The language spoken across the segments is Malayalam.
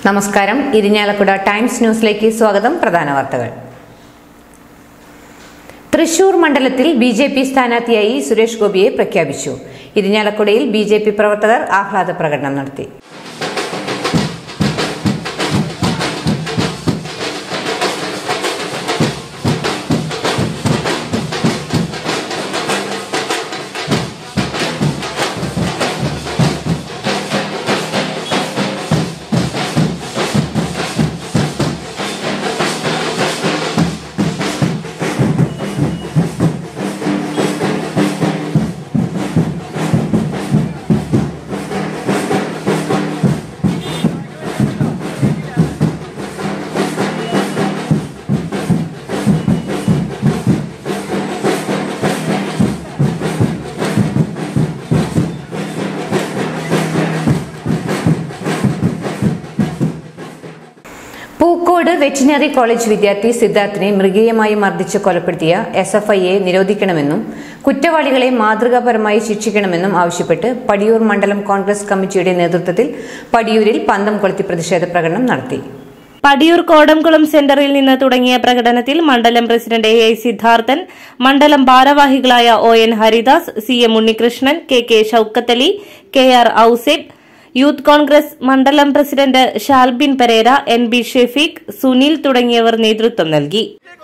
നമസ്കാരം. ഇരിഞ്ഞാലക്കുട ടൈംസ് ന്യൂസിലേക്ക് സ്വാഗതം. പ്രധാന വാർത്തകൾ. തൃശൂർ മണ്ഡലത്തിൽ ബിജെപി സ്ഥാനാർത്ഥിയായി സുരേഷ് ഗോപിയെ പ്രഖ്യാപിച്ചു. ഇരിഞ്ഞാലക്കുടയിൽ ബിജെപി പ്രവർത്തകർ ആഹ്ലാദ പ്രകടനം നടത്തി. പൂക്കോട് വെറ്റിനറി കോളേജ് വിദ്യാർത്ഥി സിദ്ധാർത്ഥിനെ മൃഗീയമായി മർദ്ദിച്ച് കൊലപ്പെടുത്തിയ SFIയെ നിരോധിക്കണമെന്നും കുറ്റവാളികളെ മാതൃകാപരമായി ശിക്ഷിക്കണമെന്നും ആവശ്യപ്പെട്ട് പടിയൂർ മണ്ഡലം കോൺഗ്രസ് കമ്മിറ്റിയുടെ നേതൃത്വത്തിൽ പടിയൂരിൽ പന്തം കൊളുത്തി പ്രതിഷേധ പ്രകടനം നടത്തി. പടിയൂർ കോടംകുളം സെന്ററിൽ നിന്ന് തുടങ്ങിയ പ്രകടനത്തിൽ മണ്ഡലം പ്രസിഡന്റ് AI സിദ്ധാർത്ഥൻ, മണ്ഡലം ഭാരവാഹികളായ ON Haridas, CM Unnikrishnan, KK Shoukathali, KR Ouseb, Youth Congress മണ്ഡലം പ്രസിഡന്റ് ഷാൽബിൻ പെരേര, NB ഷെഫീഖ്, സുനിൽ തുടങ്ങിയവർ നേതൃത്വം നൽകി.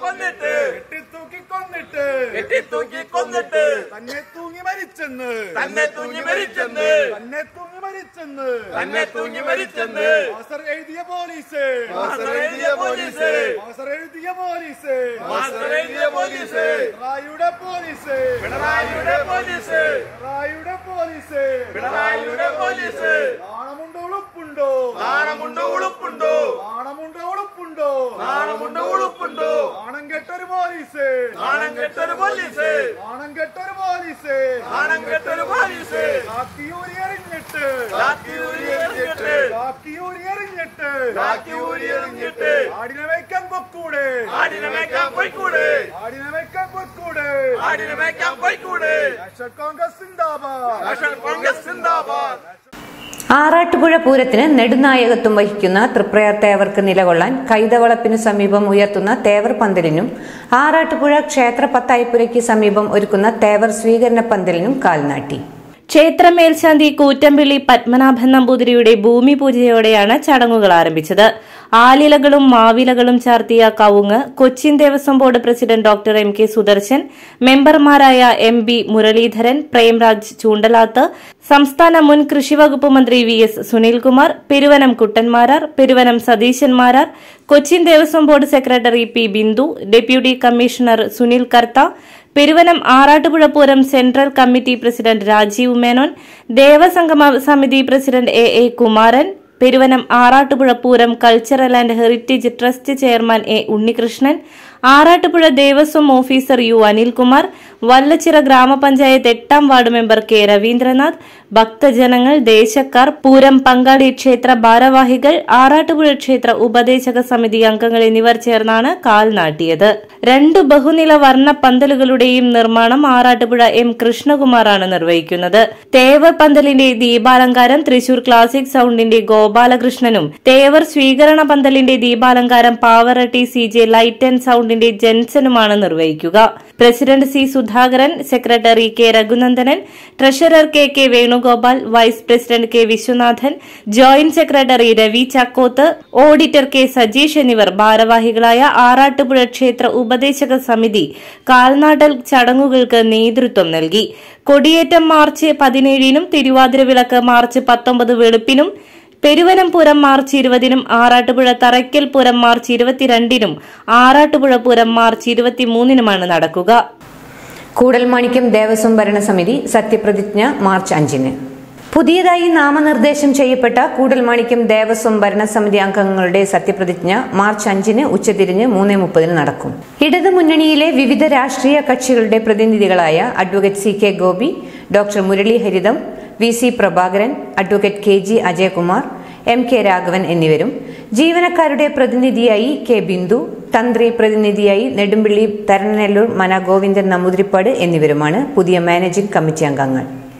ആറാട്ടുപുഴ പൂരത്തിന് നെടുനായകത്വം വഹിക്കുന്ന തൃപ്രയാർ തേവർക്ക് നിലകൊള്ളാൻ കൈതവളപ്പിനു സമീപം ഉയർത്തുന്ന തേവർ പന്തലിനും ആറാട്ടുപുഴ ക്ഷേത്ര പത്തായിപ്പുരയ്ക്ക് സമീപം ഒരുക്കുന്ന തേവർ സ്വീകരണ പന്തലിനും കാൽനാട്ടി. ക്ഷേത്ര മേൽശാന്തി കൂറ്റമ്പിള്ളി പത്മനാഭൻ നമ്പൂതിരിയുടെ ഭൂമി പൂജയോടെയാണ് ചടങ്ങുകൾ ആരംഭിച്ചത്. ആലിലകളും മാവിലകളും ചാർത്തിയ കവുങ്ങ് Cochin Devaswom board president doctor MK Sudarshan, മെമ്പർമാരായ MB മുരളീധരൻ, പ്രേംരാജ് ചൂണ്ടലാത്ത്, സംസ്ഥാന മുൻ കൃഷിവകുപ്പ് മന്ത്രി VS Sunilkumar, Peruvanam Kuttan Marar, Peruvanam Satheesan Marar, Cochin Devaswom board secretary P Bindu, deputy commissioner Sunil Kartha, Peruvanam Arattupuzha Pooram central committee president Rajeev Menon, Devasangama Samithi president AA Kumaran, Peruvanam Arattupuzha Pooram cultural and heritage trust chairman A Unnikrishnan, Arattupuzha Devaswom officer U Anilkumar, Vallachira grama panchayat 8ാം വാർഡ് മെമ്പർ K രവീന്ദ്രനാഥ്, ഭക്തജനങ്ങൾ, ദേശക്കാർ, പൂരം പങ്കാളി ക്ഷേത്ര ഭാരവാഹികൾ, ആറാട്ടുപുഴ ക്ഷേത്ര ഉപദേശക സമിതി അംഗങ്ങൾ എന്നിവർ ചേർന്നാണ് കാൽനാട്ടിയത്. 2 ബഹുനില വർണ്ണ പന്തലുകളുടെയും നിർമ്മാണം ആറാട്ടുപുഴ M കൃഷ്ണകുമാറാണ് നിർവഹിക്കുന്നത്. തേവർ പന്തലിന്റെ ദീപാലങ്കാരം തൃശൂർ ക്ലാസിക് സൌണ്ടിന്റെ ഗോപാലകൃഷ്ണനും, തേവർ സ്വീകരണ പന്തലിന്റെ ദീപാലങ്കാരം പാവറട്ടി CJ ലൈറ്റ് ആൻഡ് സൌണ്ടിന്റെ ജെൻസനുമാണ് നിർവഹിക്കുക. President C Sudhakaran, secretary K Raghunandanan, treasurer KK Venugopal, vice president K Viswanathan, joint secretary Ravi Chakkoth, auditor K Sajeesh എന്നിവർ ഭാരവാഹികളായ ആറാട്ടുപുഴ ക്ഷേത്ര ഉപദേശക സമിതി കാൽനാട്ടൽ ചടങ്ങുകൾക്ക് നേതൃത്വം നൽകി. കൊടിയേറ്റം മാർച്ച് 17നും, തിരുവാതിര വിളക്ക് മാർച്ച് 19 വെളുപ്പിനും, പെരുവനം പൂരം മാർച്ച് 20നും, ആറാട്ടുപുഴ തറയ്ക്കൽ പൂരം മാർച്ച് 22നും, ആറാട്ടുപുഴ പൂരം മാർച്ച് 23നുമാണ് നടക്കുക. കൂടൽമാണിക്യം ദേവസ്വം ഭരണസമിതി സത്യപ്രതിജ്ഞ മാർച്ച് 5-ന്. പുതിയതായി നാമനിർദ്ദേശം ചെയ്യപ്പെട്ട കൂടൽമാണിക്യം ദേവസ്വം ഭരണസമിതി അംഗങ്ങളുടെ സത്യപ്രതിജ്ഞ മാർച്ച് 5-ന് ഉച്ചതിരിഞ്ഞ് 3:30 നടക്കും. ഇടതുമുന്നണിയിലെ വിവിധ രാഷ്ട്രീയ കക്ഷികളുടെ പ്രതിനിധികളായ advocate CK Gopi, doctor Murali Haridam, VC Prabhakaran, advocate KG Ajayakumar, MK Raghavan എന്നിവരും, ജീവനക്കാരുടെ പ്രതിനിധിയായി K ബിന്ദു, തന്ത്രി പ്രതിനിധിയായി നെടുമ്പിള്ളി തരണനെല്ലൂർ മന ഗോവിന്ദൻ നമ്പൂതിരിപ്പാട് എന്നിവരുമാണ് പുതിയ മാനേജിംഗ് കമ്മിറ്റി അംഗങ്ങൾ.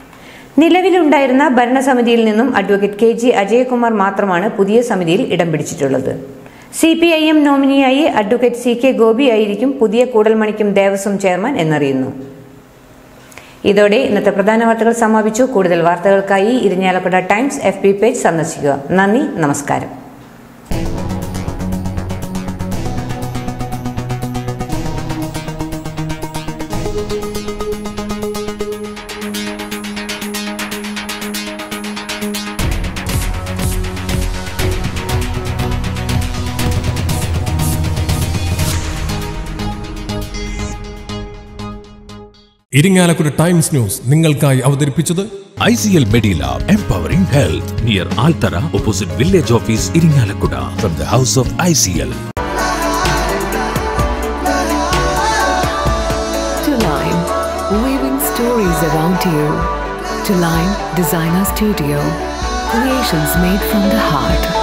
നിലവിലുണ്ടായിരുന്ന ഭരണസമിതിയിൽ നിന്നും അഡ്വക്കേറ്റ് KG അജയകുമാർ മാത്രമാണ് പുതിയ സമിതിയിൽ ഇടം പിടിച്ചിട്ടുള്ളത്. CPIM നോമിനിയായി അഡ്വക്കേറ്റ് CK ഗോപി ആയിരിക്കും പുതിയ കൂടൽമണിക്കും ദേവസ്വം ചെയർമാൻ എന്നറിയുന്നു. ഇതോടെ ഇന്നത്തെ പ്രധാന വാർത്തകൾ സമാപിച്ചു. കൂടുതൽ വാർത്തകൾക്കായി ഇരിങ്ങാലക്കുട ടൈംസ് FB പേജ് സന്ദർശിക്കുക. നന്ദി, നമസ്കാരം. ഇരിങ്ങാലക്കുട ടൈംസ് ന്യൂസ് നിങ്ങൾക്കായി അവതരിപ്പിച്ചത് ICL Medilab, empowering health, near Altara, opposite Village Office, Iringalakkuda, from the house of ICL. To Line, weaving stories around you. To Line Designer Studio, creations made from the heart.